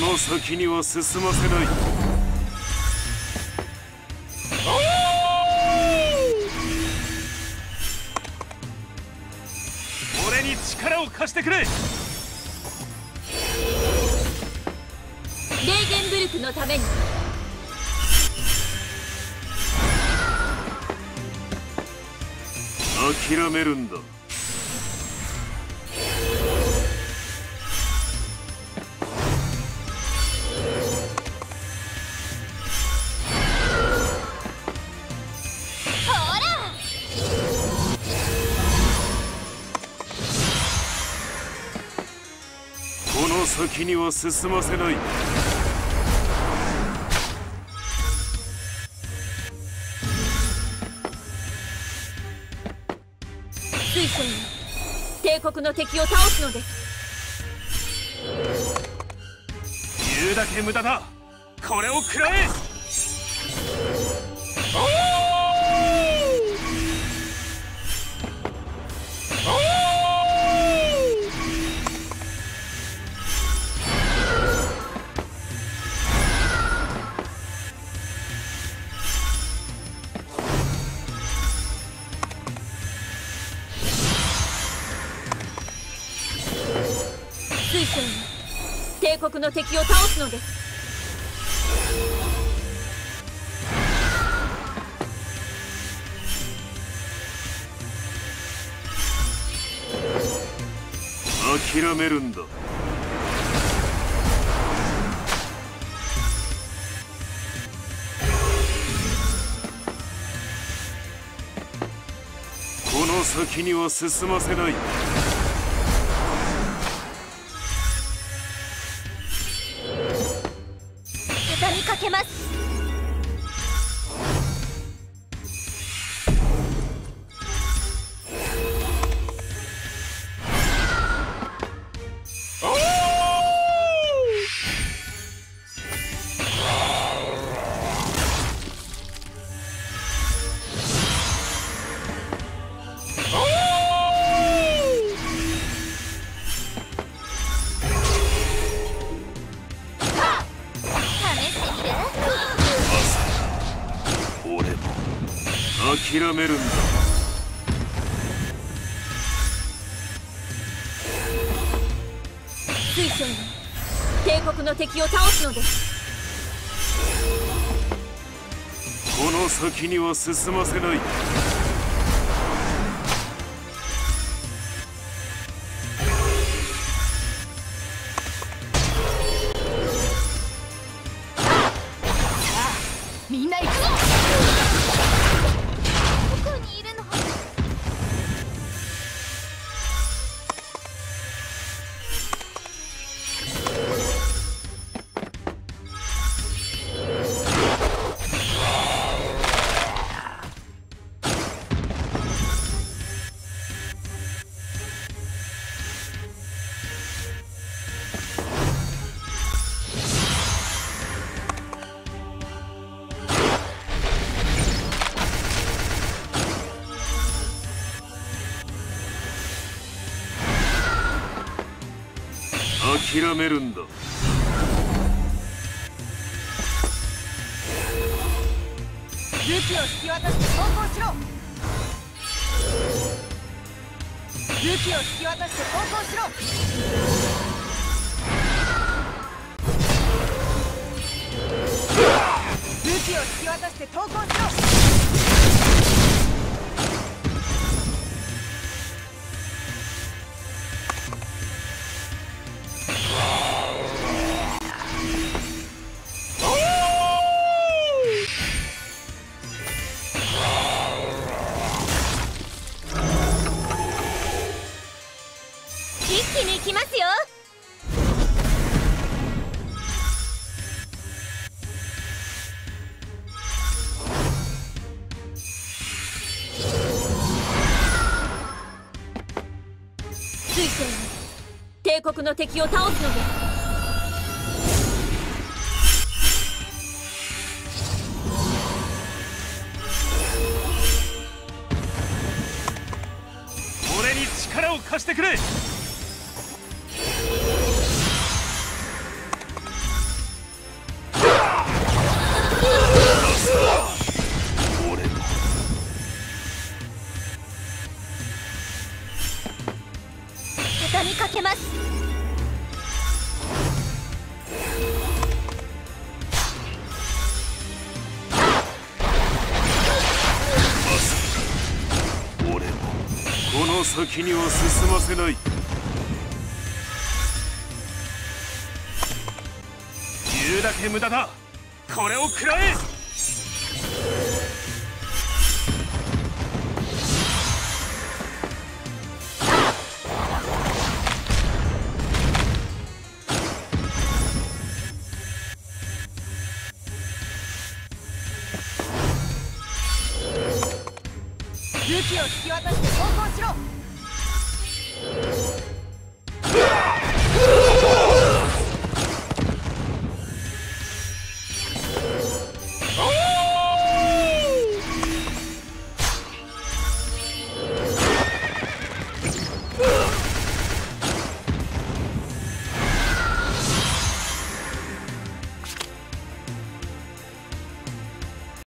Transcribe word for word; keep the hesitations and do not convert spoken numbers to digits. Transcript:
の先には進ませない。俺に力を貸してくれ。レーゲンブルクのために。 諦めるんだ。この先には進ませない。 水晶に帝国の敵を倒すのです。 言うだけ無駄だ。これを食らえ。 水晶に帝国の敵を倒すのです。 諦めるんだ。この先には進ませない。 畳みかけます。 諦めるんだ。 水晶に帝国の敵を倒すのです。 この先には進ませない。 みんな行くぞ。 諦めるんだ。 武器を引き渡して投降しろ。武器を引き渡して投降しろ。武器を引き渡して投降しろ。一気に行きますよ。水晶に帝国の敵を倒すのです。 俺に力を貸してくれ。 畳みかけます。 俺もこの先には進ませない。言うだけ無駄だ。これを食らえ。 武器を引き渡して投降しろ。